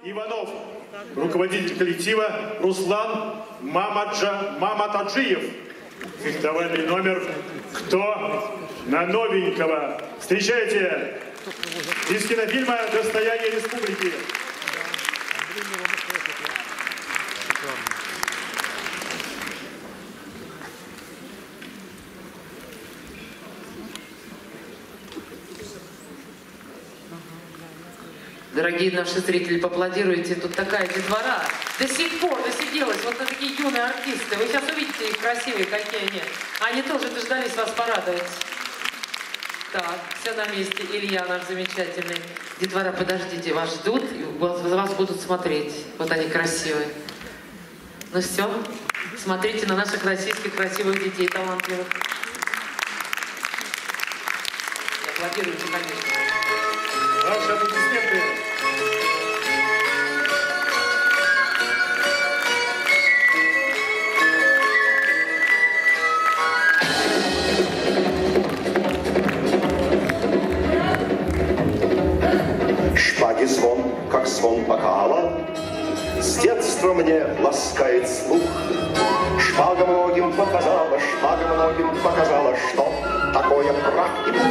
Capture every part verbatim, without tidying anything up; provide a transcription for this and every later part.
Иванов, руководитель коллектива Руслан Мамаджа Маматаджиев. Фехтовальный номер «Кто на новенького». Встречайте из кинофильма «Достояние республики». Дорогие наши зрители, поаплодируйте. Тут такая детвора до сих пор досиделась. Вот на такие юные артисты. Вы сейчас увидите их красивые, какие они. Они тоже дождались вас порадовать. Так, все на месте. Илья наш замечательный. Детвора, подождите, вас ждут, и за вас будут смотреть. Вот они красивые. Ну все, смотрите на наших российских красивых детей, талантливых. И аплодируйте, конечно. Ваши аплодисменты. Шпаги звон, как звон бокала, с детства мне ласкает слух. Шпага многим показала, шпага многим показала, что такое прах и пух.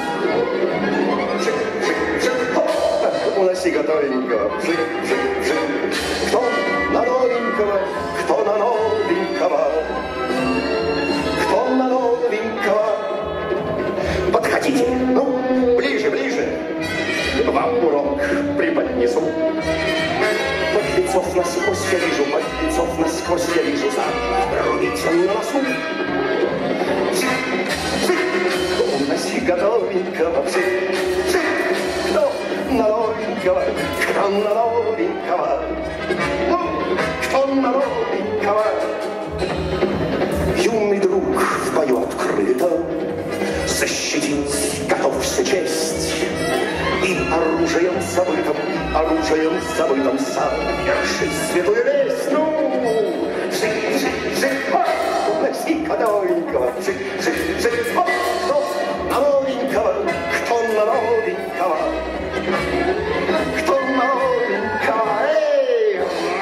Уноси готовенького, вжик, вжик, вжик. Кто на новенького, кто на новенького, кто на новенького. Подходите, ну, ближе, ближе, вам урок преподнесу. Подлецов насквозь я вижу, подлецов насквозь я вижу, зарубиться на носу. Вжик, вжик, уноси готовенького, вжик, вжик. Кто на новенького, кто на новенького, ну, кто на новенького. Юный друг в бою открыто защитить готов всю честь. И оружием забытым, и оружием забытым совершить святую весть. Ну, жик, жик, жик, уноси готовенького, жик, жик, жик, кто на новенького, кто на новенького. Кто новенького, эй!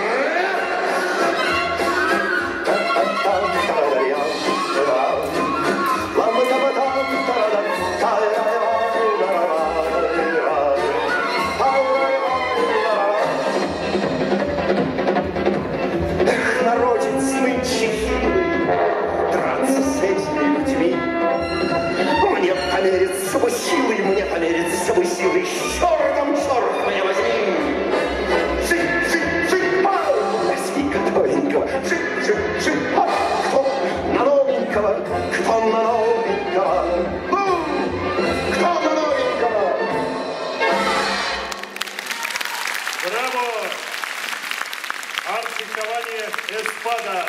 Эх, народец нынче хилый, драться с этими людьми. Мне померится бы силой, мне померится бы силой, чертом черт меня возьми. Жик, жик, жик, ау, уноси готовенького, жик, жик, жик, ау. Кто на новенького, кто на новенького, ну, кто на новенького. Браво! Арт-фехтование «Эспада».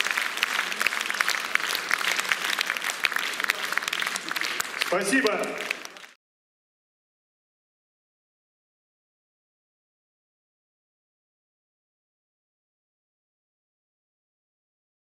Спасибо.